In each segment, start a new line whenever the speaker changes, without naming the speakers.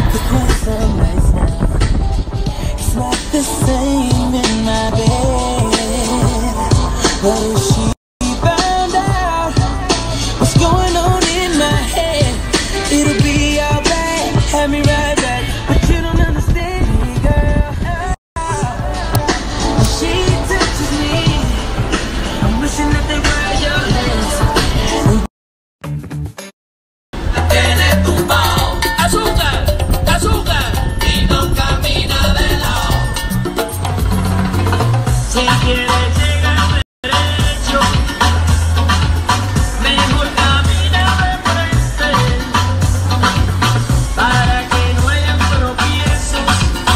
because of myself. It's not the same in my bed. But if she found out what's going on in my head, it'll be alright. Have me right back, but you don't understand me, girl. When she touches me, I'm wishing that they were your hands.
Tienes tumbao, azúcar, azúcar, y no camina de lado. Si quieres llegar derecho, mejor camina de frente, para que no hayan tropiezos.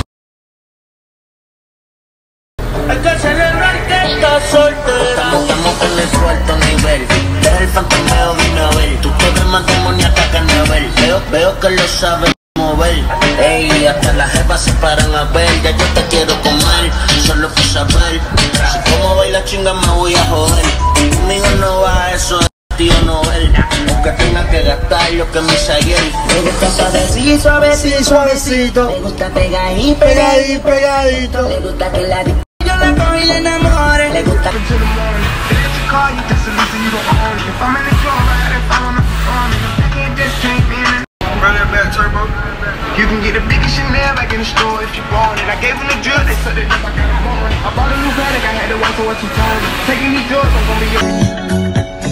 Hay que celebrar que estás soltera.
Estamos con el suelto nivel. Deja el fantasmeo de una vez. Tú puedes matrimonio hasta carnaval. Veo que lo sabes mover. Ey, hasta las jefas se paran a ver. Ya yo te quiero comer, solo por saber. Si como baila chinga me voy a joder. Conmigo no va eso de tío Noel. Aunque tenga que gastar lo que me salió.
Me gusta suavecito, suavecito, suavecito. Me gusta pegadito, pegadito, pegadito. Le gusta que la yo la cojo y le enamore. Le gusta
Run that back turbo. You can get the biggest Chanel back in the store if you want it. I gave them the drill, they said it up, I got them on it. I bought a new Patek, I had to watch what you told me. Taking these drugs, I'm gonna be your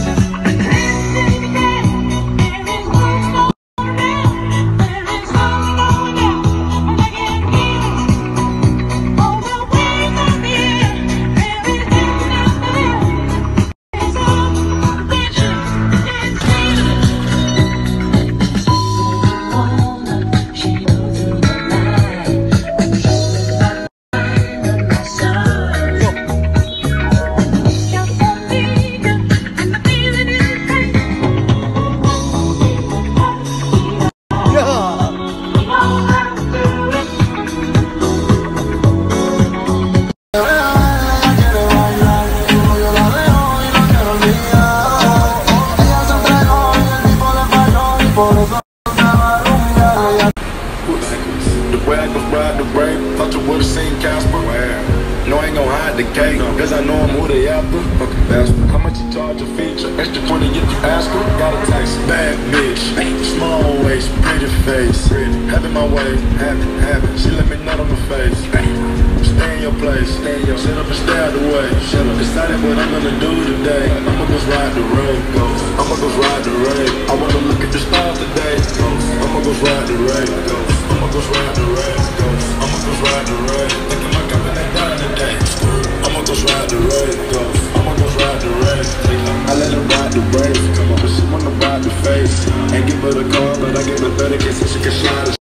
No, I ain't gon' hide the cake, cause I know I'm who they after. Fucking bastard. How much you charge a feature? Extra 20 if you ask her. Got a tax, bad bitch. Small waist, pretty face. Having my way, having. She let me nut on the face. Stay in your place, sit up and stay out the way. Decided what I'm gonna do today. I'ma go ride the rave, I'ma go ride the rave. I wanna look at the stars today. I'ma go ride the rave, I'ma go ride the rave, I'ma go ride the rave. Thinking my company down today. I'ma go ride the rave, I'ma go ride the rave. I let her ride the rave, but she wanna ride the face. Ain't give her the car, but I gave her 30 so she can slide.